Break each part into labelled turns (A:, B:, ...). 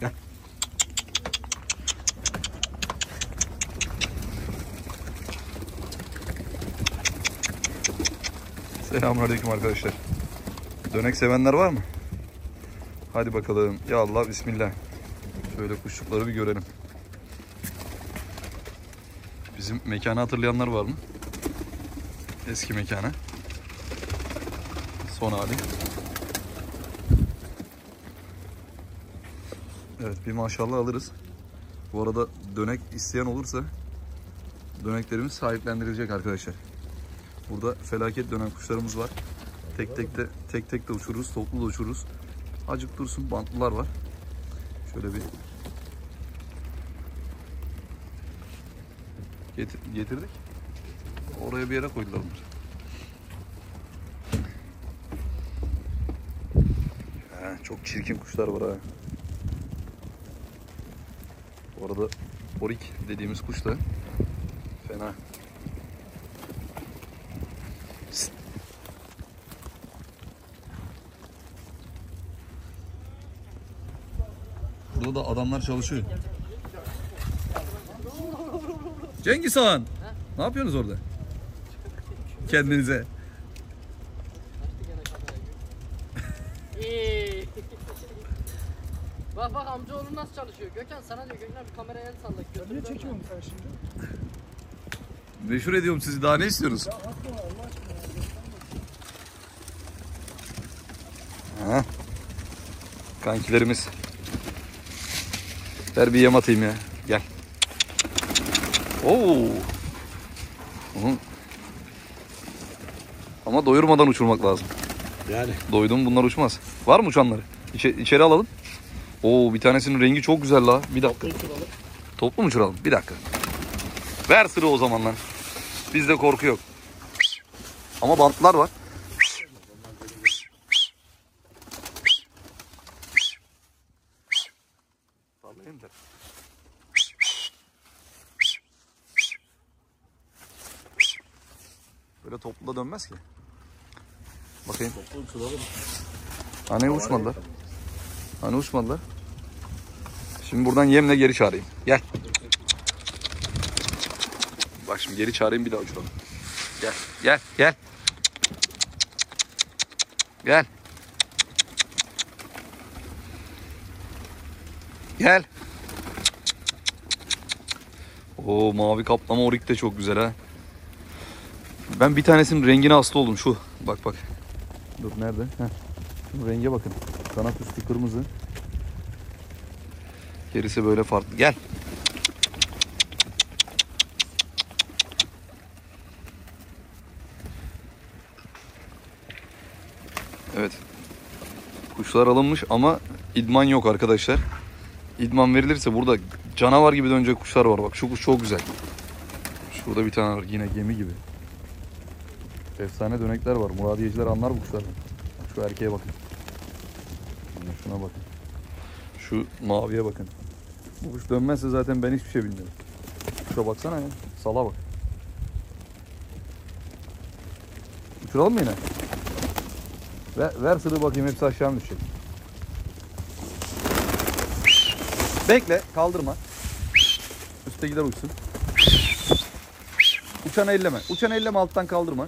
A: Gel. Selamünaleyküm arkadaşlar. Dönek sevenler var mı? Hadi bakalım. Ya Allah, bismillah. Şöyle kuşlukları bir görelim. Bizim mekanı hatırlayanlar var mı? Eski mekanı. Son hali. Evet, bir maşallah alırız. Bu arada dönek isteyen olursa döneklerimiz sahiplendirilecek arkadaşlar. Burada felaket dönen kuşlarımız var. Tek tek de uçururuz, toplu da uçururuz. Acık dursun, bantlılar var. Şöyle bir getirdik. Oraya bir yere koydular bunlar. Çok çirkin kuşlar var ha. Bu arada orik dediğimiz kuş da fena. Psst. Burada da adamlar çalışıyor. Cengiz Han, ne yapıyorsunuz orada? Kendinize.
B: Bak bak amcaoğlu nasıl çalışıyor. Gökhan sana diyor, Gökhan bir kameraya el salla.
C: Niye çekiyorsun sen şimdi?
A: Meşhur ediyorum sizi, daha ne istiyorsunuz?
C: Ya atma Allah aşkına.
A: Ha. Kankilerimiz. Ver bir yem atayım ya. Gel. Oo. Ama doyurmadan uçurmak lazım.
C: Yani.
A: Doydum, bunlar uçmaz. Var mı uçanları? İçeri alalım. Oo, bir tanesinin rengi çok güzel la. Bir dakika. Toplu mu uçuralım? Bir dakika. Ver sıra o zaman lan. Bizde korku yok. Ama bantlar var. Sallayayım da. Böyle toplu da dönmez ki. Bakayım. Hani uçmadılar. Hani uçmadılar. Şimdi buradan yemle geri çağırayım. Gel. Bak şimdi geri çağırayım, bir daha uçuralım. Gel. Gel. Gel. Gel. Gel. Oo, mavi kaplama orik de çok güzel ha. Ben bir tanesinin rengine hasta oldum, şu. Bak bak. Dur, nerede? Heh. Şu renge bakın. Kanat üstü kırmızı. Gerisi böyle farklı. Gel. Evet. Kuşlar alınmış ama idman yok arkadaşlar. İdman verilirse burada canavar gibi dönecek kuşlar var. Bak şu kuş çok güzel. Şurada bir tane var yine gemi gibi. Efsane dönekler var. Muradiyeciler anlar bu kuşlardan. Şu erkeğe bakın. Şuna bakın. Şu maviye bakın. Bu kuş dönmezse zaten ben hiçbir şey bilmiyorum. Şuna baksana ya. Sala bak. Uçuralım mı yine? Ver sırrı bakayım, hepsi aşağı mı düşecek? Bekle, kaldırma. Üsttekiler uçsun. Uçanı elleme. Uçanı elleme, alttan kaldırma.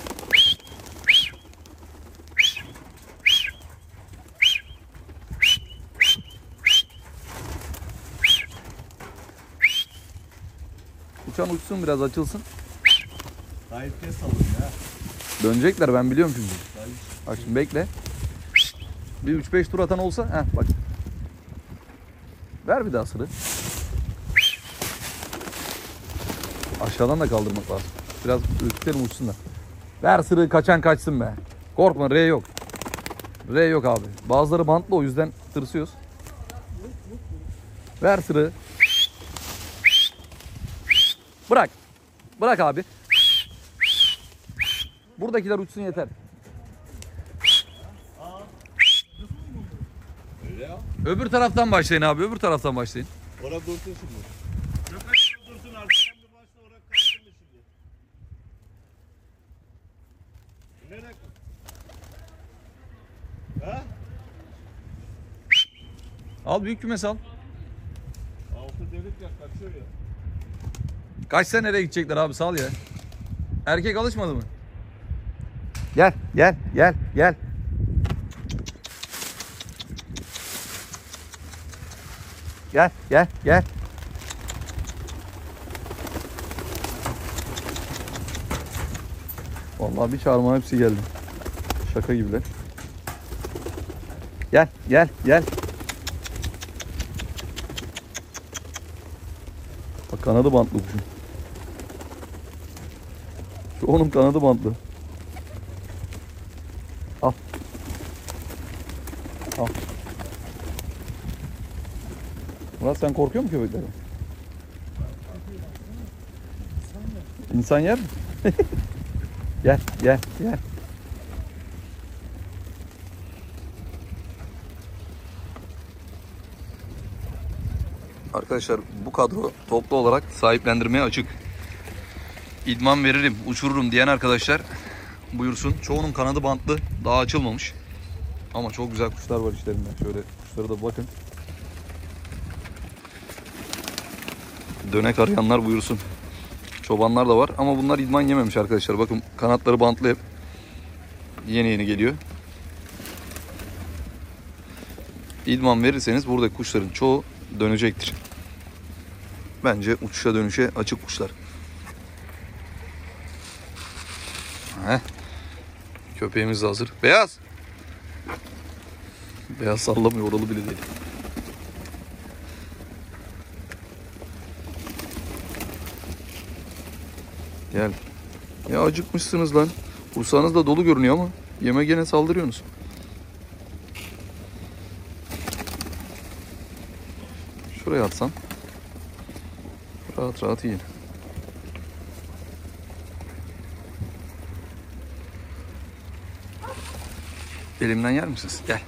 A: Uçan uçsun, biraz açılsın.
C: Gayet kes salın ya.
A: Dönecekler, ben biliyorum çünkü. Bak şimdi bekle. Bir 3-5 tur atan olsa, heh bak. Ver bir daha sırrı. Aşağıdan da kaldırmak lazım. Biraz ürkütelim, uçsunlar. Ver sırrı, kaçan kaçsın be. Korkma, R yok. R yok abi. Bazıları bantlı, o yüzden tırsıyoruz. Ver sırrı. Bırak. Bırak abi. Buradakiler uçsun yeter.
C: Öyle ya.
A: Öbür taraftan başlayın abi. Öbür taraftan başlayın.
C: Orada dursun şimdi. Gökhan dursun, arkadan bir başla, orada kalsın şimdi. Nereye? Ha?
A: Al büyük kümes al.
C: Altı delik ya kaçıyor ya.
A: Kaçsa nereye gidecekler abi, sal ya. Erkek alışmadı mı? Gel gel gel gel. Gel gel gel. Vallahi bir çağırma hepsi geldi. Şaka gibiler. Gel gel gel. Bak kanadı bantlı kuşun. Şu onun kanadı bantlı. Al. Al. Murat sen korkuyor musun köpeklerden? İnsan yer mi? Gel gel gel. Arkadaşlar bu kadro toplu olarak sahiplendirmeye açık. İdman veririm, uçururum diyen arkadaşlar buyursun. Çoğunun kanadı bantlı, daha açılmamış. Ama çok güzel kuşlar var içlerinde. Şöyle kuşlara da bakın. Dönek arayanlar buyursun. Çobanlar da var ama bunlar idman yememiş arkadaşlar. Bakın kanatları bantlı hep. Yeni yeni geliyor. İdman verirseniz buradaki kuşların çoğu dönecektir. Bence uçuşa dönüşe açık kuşlar. Heh. Köpeğimiz de hazır. Beyaz. Beyaz sallamıyor, oralı bile değil. Gel. Ya acıkmışsınız lan. Kursağınız da dolu görünüyor ama yeme gene saldırıyorsunuz. Şuraya atsan. Rahat rahat yiyin. Elimden yer misiniz? Gel.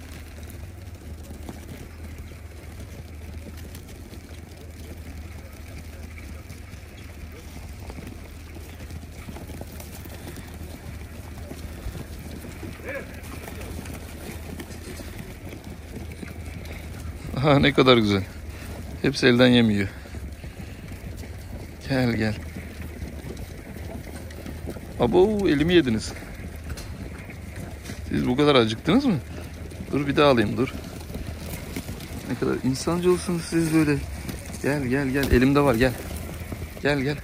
A: Aha ne kadar güzel. Hepsi elden yemiyor. Gel gel. Abo elimi yediniz. Siz bu kadar acıktınız mı? Dur bir daha alayım dur. Ne kadar insancılsınız siz böyle. Gel gel gel elimde var gel. Gel gel.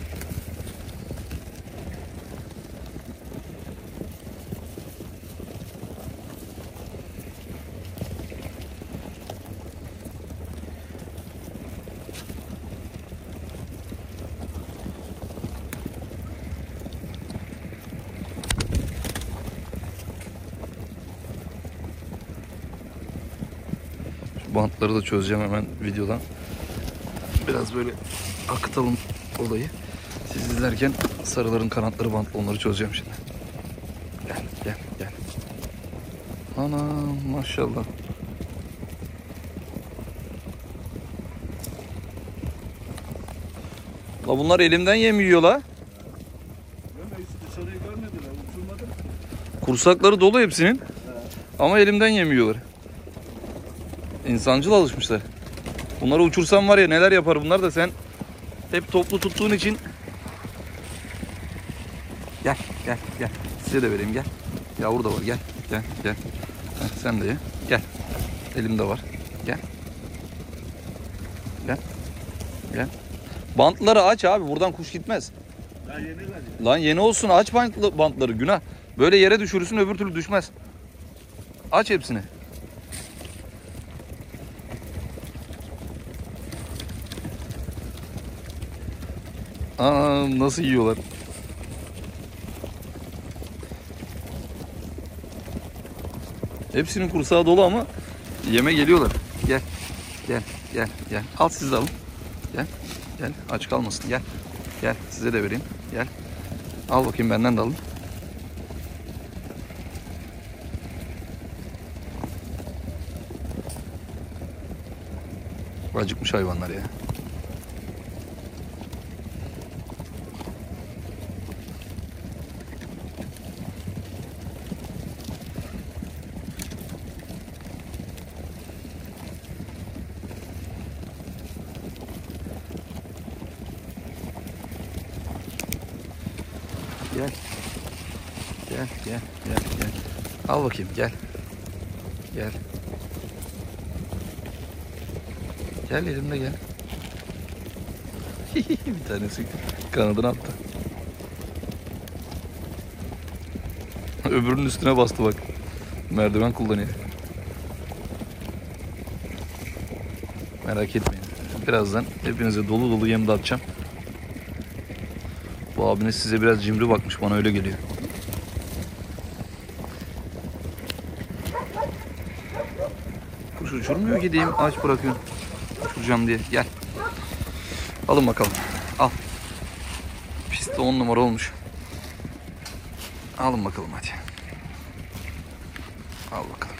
A: Bantları da çözeceğim hemen videodan. Biraz böyle akıtalım olayı. Siz izlerken sarıların kanatları bantlı, onları çözeceğim şimdi. Gel gel gel. Ana maşallah. La bunlar elimden yem yiyor la.
C: Yok hiç dışarıyı görmediler. Uçurmadım.
A: Kursakları dolu hepsinin. Ama elimden yem yiyorlar. İnsancıl alışmışlar. Bunları uçursam var ya neler yapar bunlar da, sen hep toplu tuttuğun için. Gel gel gel. Size de vereyim gel. Yavru da var gel. Gel gel. Heh, sen de ye. Gel. Elimde var. Gel. Gel. Gel. Bantları aç abi, buradan kuş gitmez.
C: Ya yeniler ya.
A: Lan yeni olsun, aç bantları, günah. Böyle yere düşürürsün, öbür türlü düşmez. Aç hepsini. Aa, nasıl yiyorlar. Hepsinin kursağı dolu ama yeme geliyorlar. Gel. Gel. Gel. Gel. Al siz de alın. Gel. Gel. Aç kalmasın. Gel. Gel. Size de vereyim. Gel. Al bakayım, benden de alın. Acıkmış hayvanlar ya. Gel. Gel. Al bakayım gel. Gel. Gel elimde gel. Bir tanesi kanadını attı. Öbürünün üstüne bastı bak. Merdiven kullanıyor. Merak etmeyin. Birazdan hepinize dolu dolu yem dağıtacağım. Bu abiniz size biraz cimri bakmış. Bana öyle geliyor. Kuş uçurmuyor ki diyeyim. Aç bırakıyorum. Uçuracağım diye. Gel. Alın bakalım. Al. Piste 10 numara olmuş. Alın bakalım hadi. Al bakalım.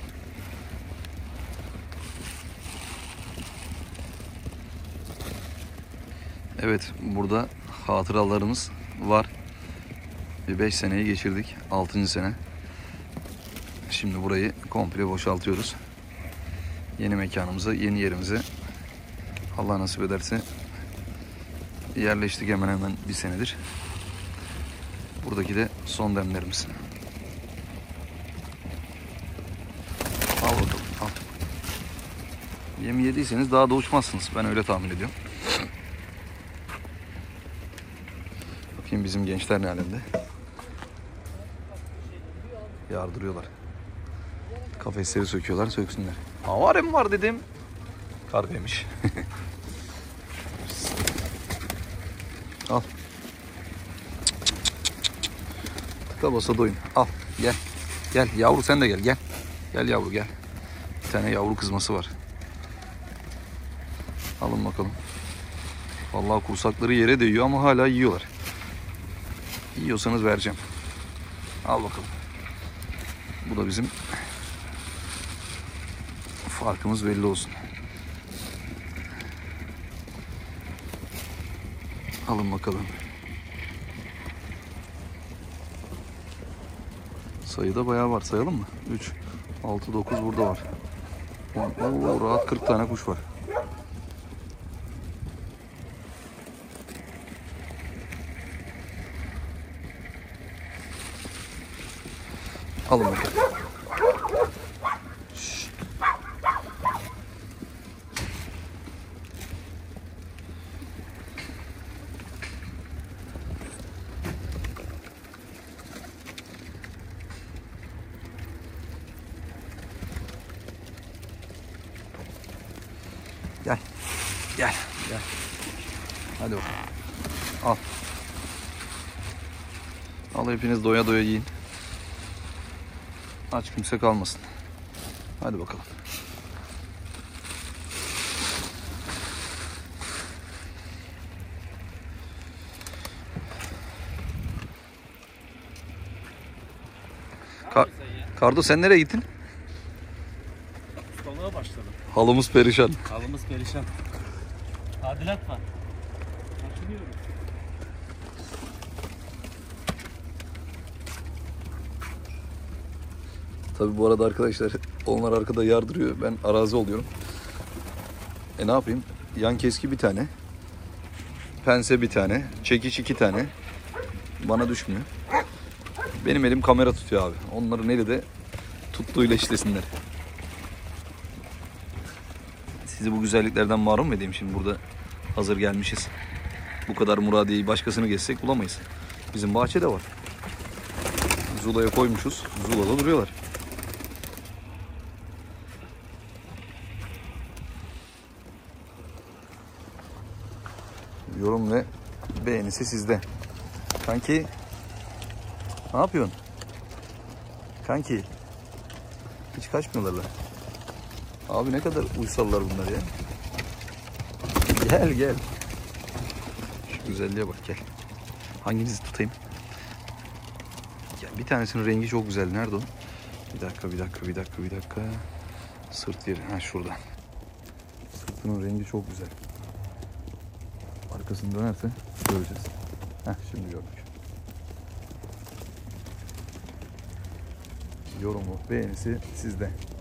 A: Evet, burada hatıralarımız var. Bir 5 seneyi geçirdik. 6. sene. Şimdi burayı komple boşaltıyoruz. Yeni mekanımıza, yeni yerimize Allah nasip ederse yerleştik hemen hemen bir senedir. Buradaki de son demlerimiz. Al bakalım, al. Yemi yediyseniz daha da uçmazsınız. Ben öyle tahmin ediyorum. Bakayım bizim gençler ne alemde. Yardırıyorlar. Kafesleri söküyorlar, söksünler. Havare mi var dedim. Kargaymış. Al. Tıka basa doyun. Al gel. Gel yavru sen de gel gel. Gel yavru gel. Bir tane yavru kızması var. Alın bakalım. Vallahi kursakları yere değiyor ama hala yiyorlar. Yiyorsanız vereceğim. Al bakalım. Bu da bizim farkımız belli olsun. Alın bakalım. Sayıda bayağı var. Sayalım mı? 3, 6, 9 burada var. Oo, rahat 40 tane kuş var. Alın bakalım. Şşt. Gel. Gel. Gel. Hadi bakalım. Al. Al hepiniz doya doya yiyin. Aç kimse kalmasın. Hadi bakalım. Kardo sen nereye gittin?
C: Ustalığa başladım.
A: Halımız perişan.
C: Halımız perişan. Tadilat var. Açılıyoruz.
A: Tabii bu arada arkadaşlar onlar arkada yardırıyor. Ben arazi oluyorum. Ne yapayım? Yan keski bir tane. Pense bir tane. Çekiç 2 tane. Bana düşmüyor. Benim elim kamera tutuyor abi. Onların eli de tuttuğuyla işlesinler. Sizi bu güzelliklerden mahrum edeyim şimdi burada hazır gelmişiz. Bu kadar Muradiye'yi başkasını geçsek bulamayız. Bizim bahçede var. Zula'ya koymuşuz. Zula'da duruyorlar. Yorum ve beğenisi sizde. Kanki ne yapıyorsun? Kanki hiç kaçmıyorlar. Abi ne kadar uysallar bunlar ya. Gel gel. Şu güzelliğe bak gel. Hanginizi tutayım? Ya bir tanesinin rengi çok güzel. Nerede o? Bir dakika. Sırt yeri. Ha şurada. Sırtının rengi çok güzel. Arkasını dönerse göreceğiz. Heh şimdi gördük. Yorumu, beğenisi sizde.